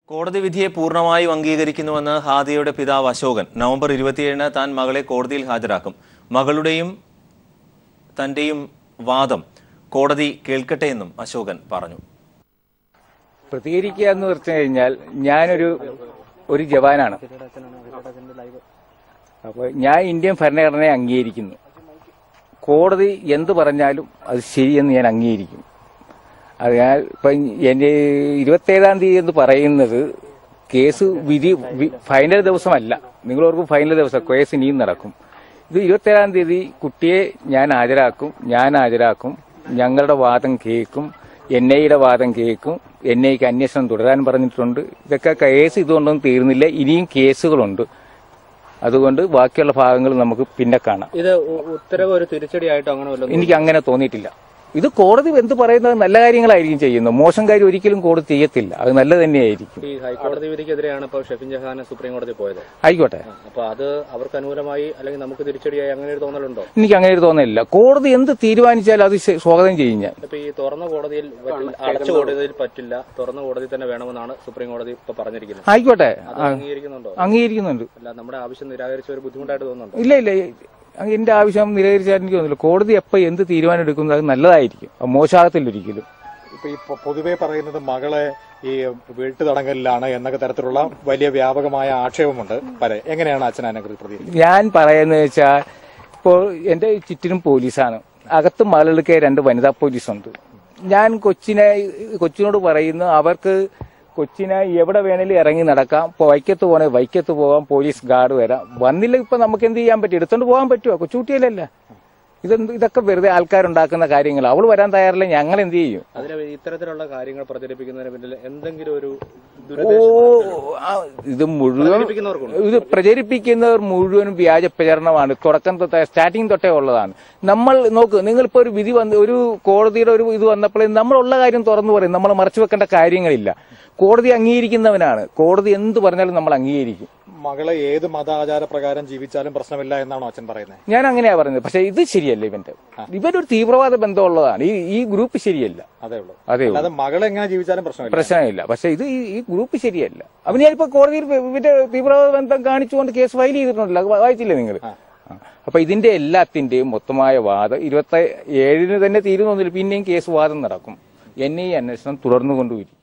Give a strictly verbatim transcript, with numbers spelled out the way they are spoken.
കോടതി വിധിയെ പൂർണ്ണമായും അംഗീകരിക്കുന്നുവെന്ന് ഹാദിയയുടെ പിതാവ് അശോകൻ നവംബർ ഇരുപത്തിയേഴിന് താൻ മകളെ കോടതിയിൽ ഹാജരാക്കും. മകളുടെയും തന്റെയും വാദം കോടതി കേൾക്കട്ടെ എന്നും അശോകൻ പറഞ്ഞു. പ്രതികരിക്കുക എന്ന് പറഞ്ഞു കഴിഞ്ഞാൽ ഞാനൊരു ഒരു ജവാനാണ്. അപ്പോൾ ഞാൻ ഇന്ത്യൻ ഭരണഘടനയെ അംഗീകരിക്കുന്നു. കോടതി എന്ത് പറഞ്ഞാലും അത് ശരിയെന്ന് ഞാൻ അംഗീകരിക്കും. അതിനാൽ ഇപ്പം എൻ്റെ ഇരുപത്തേഴാം തീയതി എന്ന് പറയുന്നത് കേസ് വിധി ഫൈനൽ ദിവസമല്ല. നിങ്ങളോർക്കും ഫൈനൽ ദിവസം കേസ് ഇനിയും നടക്കും. ഇത് ഇരുപത്തേഴാം തീയതി കുട്ടിയെ ഞാൻ ഹാജരാക്കും ഞാൻ ഹാജരാക്കും ഞങ്ങളുടെ വാദം കേൾക്കും. എൻ ഐയുടെ വാദം കേൾക്കും. എൻ ഐക്ക് അന്വേഷണം തുടരാൻ പറഞ്ഞിട്ടുണ്ട്. ഇതൊക്കെ കേസ് ഇതുകൊണ്ടൊന്നും തീർന്നില്ല. ഇനിയും കേസുകളുണ്ട്. അതുകൊണ്ട് ബാക്കിയുള്ള ഭാഗങ്ങൾ നമുക്ക് പിന്നെ കാണാം. ഇത് ഉത്തരവ് ഒരു തിരിച്ചടിയായിട്ടോ അങ്ങനെ എനിക്ക് അങ്ങനെ തോന്നിയിട്ടില്ല. ഇത് കോടതി എന്ത് പറയുന്നത് നല്ല കാര്യങ്ങളായിരിക്കും ചെയ്യുന്നത്. മോശം കാര്യം ഒരിക്കലും കോടതി ചെയ്യത്തില്ല. അത് നല്ല തന്നെയായിരിക്കും. ഈ ഹൈക്കോടതി വിധിക്കെതിരെയാണ് ഇപ്പോൾ ഷെഫിൻ ജഹാൻ സുപ്രീം കോടതി പോയത്. ആയിക്കോട്ടെ, അപ്പൊ അത് അവർക്ക് അനുകൂലമായി അല്ലെങ്കിൽ നമുക്ക് തിരിച്ചടിയായി അങ്ങനെ ഒരു തോന്നലുണ്ടോ? എനിക്ക് അങ്ങനെ ഒരു തോന്നലില്ല. കോടതി എന്ത് തീരുമാനിച്ചാലും അത് സ്വാഗതം ചെയ്യും ഞാൻ. ഇപ്പൊ ഈ തുറന്ന കോടതിയിൽ അടച്ച കോടതിയിൽ പറ്റില്ല, തുറന്ന കോടതി തന്നെ വേണമെന്നാണ് സുപ്രീം കോടതി ഇപ്പൊ പറഞ്ഞിരിക്കുന്നത്. ആയിക്കോട്ടെ, അംഗീകരിക്കുന്നുണ്ടോ? അംഗീകരിക്കുന്നുണ്ട്. അല്ല, നമ്മുടെ ആവശ്യം നിരാകരിച്ച ഒരു ബുദ്ധിമുട്ടായിട്ട് തോന്നുന്നുണ്ടോ? ഇല്ല ഇല്ല, എന്റെ ആവശ്യം നിരാകരിച്ചാൽ എനിക്ക് തോന്നുന്നില്ല. കോടതി എപ്പോൾ എന്ത് തീരുമാനം എടുക്കുന്നത് അത് നല്ലതായിരിക്കും. മോശമാകത്തില്ലൊരിക്കലും. ഇപ്പൊ ഈ പൊതുവെ പറയുന്നത് മകളെ ഈ വീട്ടുതടങ്കലിലാണ് എന്നൊക്കെ തരത്തിലുള്ള വലിയ വ്യാപകമായ ആക്ഷേപമുണ്ട്. പല എങ്ങനെയാണ് അച്ഛൻ അതിനെക്കുറിച്ച് പ്രതികരിക്കുന്നത്? ഞാൻ പറയുന്നത് വെച്ചാൽ ഇപ്പോൾ എന്റെ ചുറ്റിനും പോലീസാണ്. അകത്ത് മകളെടുക്കെ രണ്ട് വനിതാ പോലീസുണ്ട്. ഞാൻ കൊച്ചിനെ കൊച്ചിനോട് പറയുന്നു, അവർക്ക് കൊച്ചിനെ എവിടെ വേണേലും ഇറങ്ങി നടക്കാം. ഇപ്പോൾ വൈക്കത്ത് പോകണേ വൈക്കത്ത് പോകാം. പോലീസ് ഗാർഡ് വരാം. വന്നില്ല ഇപ്പൊ നമുക്ക് എന്ത് ചെയ്യാൻ പറ്റും? എടുത്തോണ്ട് പോകാൻ പറ്റുമോ? കൊച്ചുകുട്ടിയല്ലല്ല. ഇതെന്ത് ഇതൊക്കെ വെറുതെ ആൾക്കാരുണ്ടാക്കുന്ന കാര്യങ്ങൾ. അവൾ വരാൻ തയ്യാറില്ല, ഞങ്ങൾ എന്ത് ചെയ്യും? അതിന് ഇത്തരത്തിലുള്ള കാര്യങ്ങൾ പ്രചരിപ്പിക്കുന്നതിന് പിന്നിൽ എന്തെങ്കിലും ഒരു ഓ ഇത് മുഴുവൻ ഇത് പ്രചരിപ്പിക്കുന്നവർ മുഴുവനും വ്യാജ പ്രചരണമാണ്. തുടക്കം തൊട്ടേ സ്റ്റാർട്ടിങ് തൊട്ടേ ഉള്ളതാണ്. നമ്മൾ നോക്ക്, നിങ്ങളിപ്പോ ഒരു വിധി വന്ന് ഒരു കോടതിയുടെ ഒരു ഇത് വന്നപ്പോൾ നമ്മളുള്ള കാര്യം തുറന്നു പറയും. നമ്മൾ മറച്ചു വെക്കേണ്ട കാര്യങ്ങളില്ല. കോടതി അംഗീകരിക്കുന്നവനാണ്. കോടതി എന്ത് പറഞ്ഞാലും നമ്മൾ അംഗീകരിക്കും. മകളെ ഏത് മതാചാര പ്രകാരം ജീവിച്ചാലും പ്രശ്നമില്ല എന്നാണോ അച്ഛൻ പറയുന്നത്? ഞാൻ അങ്ങനെയാ പറയുന്നത്. പക്ഷെ ഇത് ശരിയല്ല. ഇവന്റെ ഇവനൊരു തീവ്രവാദ ബന്ധമുള്ളതാണ്. ഈ ഈ ഗ്രൂപ്പ് ശരിയല്ല. അതേ ഉള്ളൂ. അതേ ഉള്ളൂ. മകളെ എങ്ങനെ ജീവിച്ചാലും പ്രശ്നമില്ല പ്രശ്നമില്ല. പക്ഷെ ഇത് ഈ ഗ്രൂപ്പ് ശരിയല്ല. അവന് ഞാനിപ്പോ കോടതിയിൽ ഇവന്റെ തീവ്രവാദ ബന്ധം കാണിച്ചുകൊണ്ട് കേസ് ഫയൽ ചെയ്തിട്ടുണ്ടല്ലോ. വായിച്ചില്ലേ നിങ്ങൾ? അപ്പൊ ഇതിന്റെ എല്ലാത്തിന്റെയും മൊത്തമായ വാദം ഇരുപത്തി ഏഴിന് തന്നെ തീരുന്നൊന്നുമില്ല. പിന്നെയും കേസ് വാദം നടക്കും. എൻ ഐ അന്വേഷണം തുടർന്നുകൊണ്ടുപോയി.